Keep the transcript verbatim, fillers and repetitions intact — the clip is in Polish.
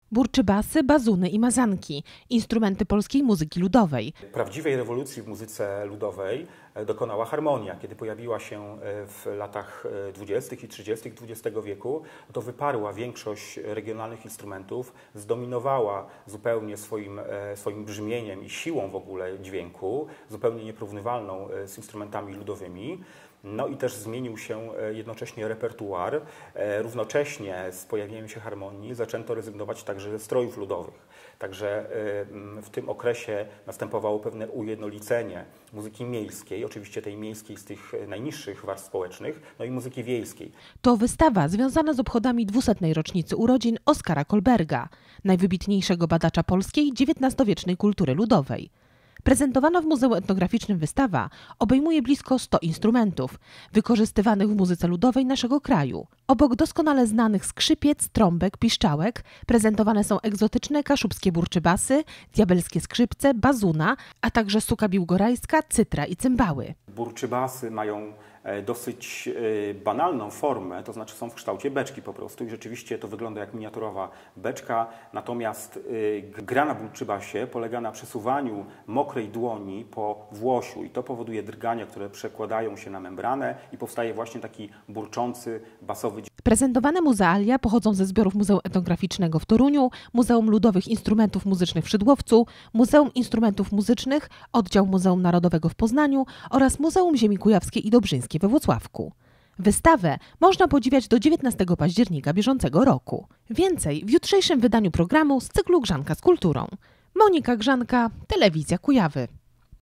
Burczybasy, bazuny i mazanki – instrumenty polskiej muzyki ludowej. Prawdziwej rewolucji w muzyce ludowej dokonała harmonia. Kiedy pojawiła się w latach dwudziestych i trzydziestych dwudziestego wieku, to wyparła większość regionalnych instrumentów, zdominowała zupełnie swoim, swoim brzmieniem i siłą w ogóle dźwięku, zupełnie nieporównywalną z instrumentami ludowymi. No i też zmienił się jednocześnie repertuar. Równocześnie z pojawieniem się harmonii zaczęto rezygnować także ze strojów ludowych. Także w tym okresie następowało pewne ujednolicenie muzyki miejskiej, oczywiście tej miejskiej z tych najniższych warstw społecznych, no i muzyki wiejskiej. To wystawa związana z obchodami dwusetnej rocznicy urodzin Oskara Kolberga, najwybitniejszego badacza polskiej dziewiętnastowiecznej kultury ludowej. Prezentowana w Muzeum Etnograficznym wystawa obejmuje blisko sto instrumentów wykorzystywanych w muzyce ludowej naszego kraju. Obok doskonale znanych skrzypiec, trąbek, piszczałek prezentowane są egzotyczne kaszubskie burczybasy, diabelskie skrzypce, bazuna, a także suka biłgorajska, cytra i cymbały. Burczybasy mają dosyć banalną formę, to znaczy są w kształcie beczki po prostu i rzeczywiście to wygląda jak miniaturowa beczka, natomiast gra na burczybasie polega na przesuwaniu mokrej dłoni po włosiu i to powoduje drgania, które przekładają się na membranę i powstaje właśnie taki burczący, basowy dźwięk. Prezentowane muzealia pochodzą ze zbiorów Muzeum Etnograficznego w Toruniu, Muzeum Ludowych Instrumentów Muzycznych w Szydłowcu, Muzeum Instrumentów Muzycznych, Oddział Muzeum Narodowego w Poznaniu oraz Muzeum Ziemi Kujawskiej i Dobrzyńskiej we Włocławku. Wystawę można podziwiać do dziewiętnastego października bieżącego roku. Więcej w jutrzejszym wydaniu programu z cyklu Grzanka z kulturą. Monika Grzanka, Telewizja Kujawy.